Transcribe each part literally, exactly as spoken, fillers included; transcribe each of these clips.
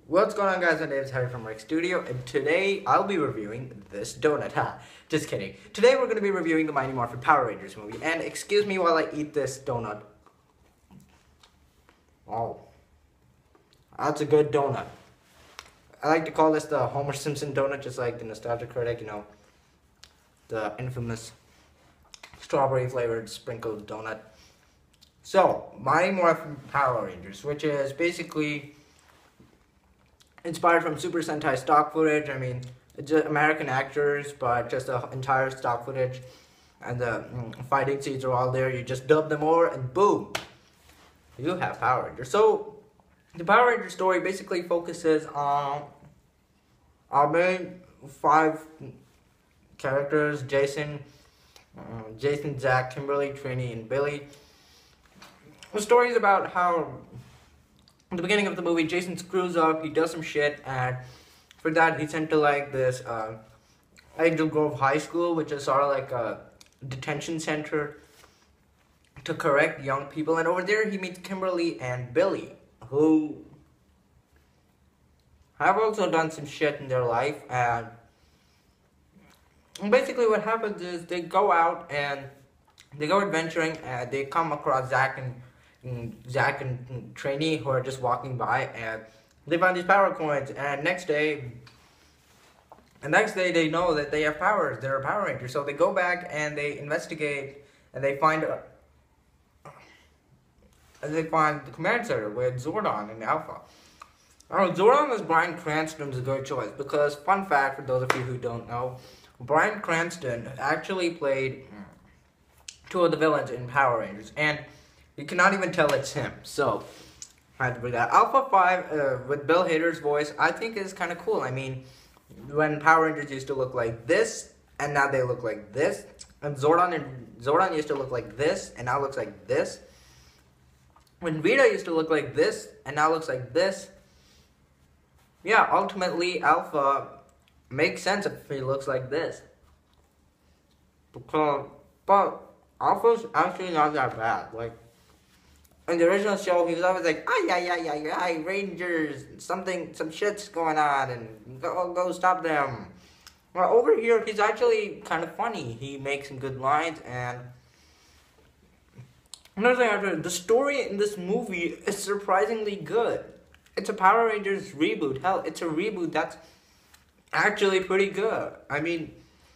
What's going on, guys? My name is Harry from Rex Studio, and today I'll be reviewing this donut. Ha! Just kidding. Today we're going to be reviewing the Mighty Morphin Power Rangers movie, and excuse me while I eat this donut. Wow. That's a good donut. I like to call this the Homer Simpson donut, just like the Nostalgia Critic, you know, the infamous strawberry flavored sprinkled donut. So, Mighty Morphin Power Rangers, which is basically inspired from Super Sentai stock footage. I mean, it's just American actors, but just the entire stock footage, and the mm, fighting scenes are all there. You just dub them over, and boom, you have Power Rangers. So, the Power Rangers story basically focuses on our main five characters: Jason, uh, Jason, Zach, Kimberly, Trini, and Billy. The story is about how, in the beginning of the movie, Jason screws up, he does some shit, and for that he's sent to like this uh, Angel Grove High School, which is sort of like a detention center to correct young people. And over there he meets Kimberly and Billy, who have also done some shit in their life. And basically what happens is they go out and they go adventuring, and they come across Zach and Zach and Trini, who are just walking by, and they find these power coins. And next day, the next day they know that they have powers. They're a Power Ranger. So they go back and they investigate, and they find a, and they find the command center with Zordon and Alpha. Now, Zordon as Bryan Cranston is a good choice because, fun fact for those of you who don't know, Bryan Cranston actually played two of the villains in Power Rangers, and you cannot even tell it's him. So I had to bring that. Alpha five uh, with Bill Hader's voice, I think is kind of cool. I mean, when Power Rangers used to look like this, and now they look like this, and Zordon and Zordon used to look like this, and now looks like this. When Rita used to look like this, and now looks like this. Yeah, ultimately Alpha makes sense if he looks like this. Because, but Alpha's actually not that bad. Like, in the original show, he was always like, ay, ay, ay, ay, ay, Rangers, something, some shit's going on, and go, go stop them. Well, over here, he's actually kind of funny. He makes some good lines, and another thing after, the story in this movie is surprisingly good. It's a Power Rangers reboot. Hell, it's a reboot that's actually pretty good. I mean,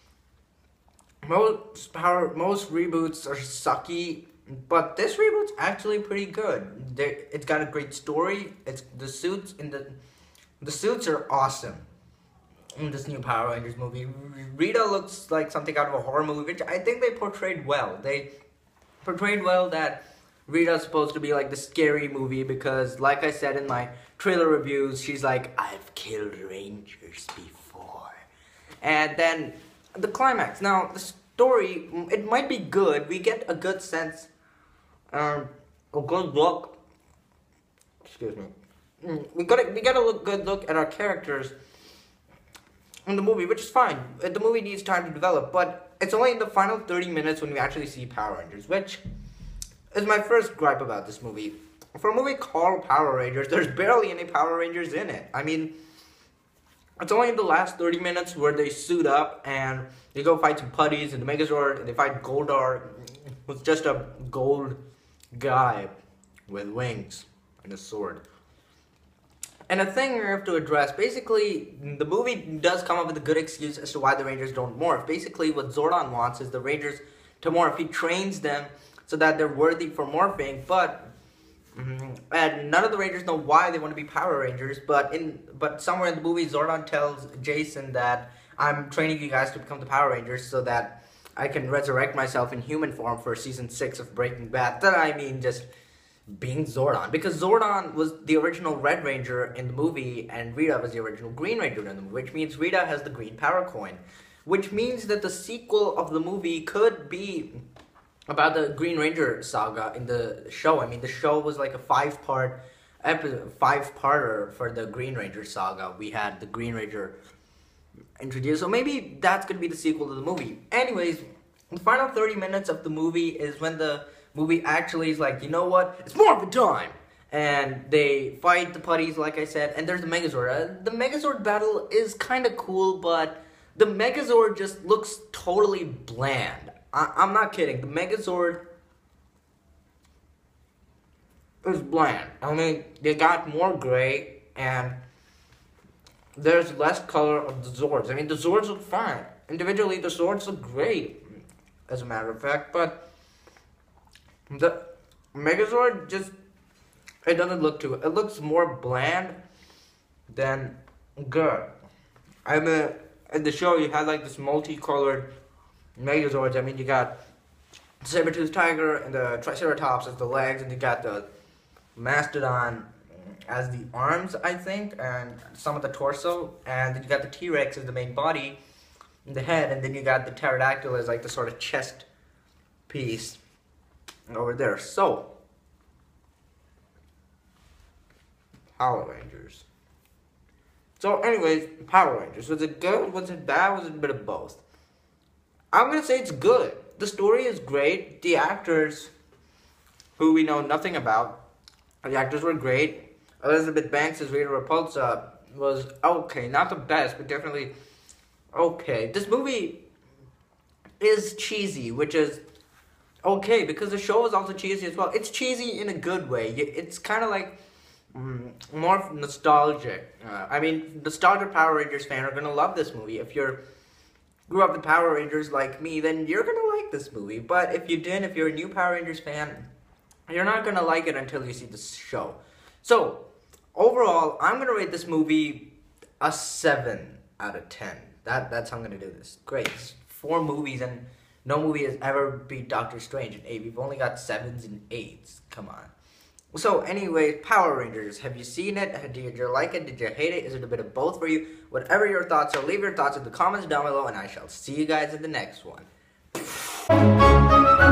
most power, most reboots are sucky, but this reboot's actually pretty good. They, it's got a great story. It's the suits in the the suits are awesome in this new Power Rangers movie. Rita looks like something out of a horror movie, which I think they portrayed well. They portrayed well that Rita's supposed to be like the scary movie because, like I said in my trailer reviews, she's like, I've killed Rangers before. And then the climax. Now, the story, it might be good. We get a good sense, um, a good look. Excuse me. We got a, we get a look, good look at our characters in the movie, which is fine. The movie needs time to develop, but it's only in the final thirty minutes when we actually see Power Rangers, which is my first gripe about this movie. For a movie called Power Rangers, there's barely any Power Rangers in it. I mean, it's only in the last thirty minutes where they suit up and they go fight some putties in the Megazord, and they fight Goldar, who's just a gold guy with wings and a sword. And a thing we have to address, basically, the movie does come up with a good excuse as to why the Rangers don't morph. Basically, what Zordon wants is the Rangers to morph. He trains them so that they're worthy for morphing, but Mm-hmm. and none of the Rangers know why they want to be Power Rangers, but in but somewhere in the movie, Zordon tells Jason that I'm training you guys to become the Power Rangers so that I can resurrect myself in human form for season six of Breaking Bad. That I mean just being Zordon, because Zordon was the original Red Ranger in the movie, and Rita was the original Green Ranger in the movie, which means Rita has the green power coin, which means that the sequel of the movie could be about the Green Ranger saga in the show. I mean, the show was like a five-part episode, five-parter for the Green Ranger saga. We had the Green Ranger introduced, so maybe that's going to be the sequel to the movie. Anyways, the final thirty minutes of the movie is when the movie actually is like, you know what, it's Morphin time! and they fight the putties, like I said, and there's the Megazord. Uh, the Megazord battle is kind of cool, but the Megazord just looks totally bland. I I'm not kidding. The Megazord is bland. I mean, they got more gray, and there's less color of the Zords. I mean, the Zords look fine. Individually, the Zords look great, as a matter of fact, but the Megazord just, it doesn't look too, it looks more bland than good. I mean, in the show, you had like this multicolored Megazords. I mean, you got the Saber-Tooth Tiger and the Triceratops as the legs, and you got the Mastodon as the arms, I think, and some of the torso, and then you got the T-Rex as the main body, the head, and then you got the Pterodactyl as like the sort of chest piece over there. So, Power Rangers. So anyways, Power Rangers. Was it good? Was it bad? Was it a bit of both? I'm going to say it's good. The story is great. The actors, who we know nothing about, the actors were great. Elizabeth Banks as Rita Repulsa was okay. Not the best, but definitely okay. This movie is cheesy, which is okay, because the show is also cheesy as well. It's cheesy in a good way. It's kind of like mm, more nostalgic. Uh, I mean, nostalgic Power Rangers fan are going to love this movie. If you're grew up with Power Rangers like me, then you're going to like this movie. But if you didn't, if you're a new Power Rangers fan, you're not going to like it until you see this show. So, overall, I'm going to rate this movie a seven out of ten. That, that's how I'm going to do this. Great. It's four movies, and no movie has ever beat Doctor Strange in eight. We've only got sevens and eights. Come on. So, anyway, Power Rangers. Have you seen it? Did you like it? Did you hate it? Is it a bit of both for you? Whatever your thoughts are, leave your thoughts in the comments down below, and I shall see you guys in the next one.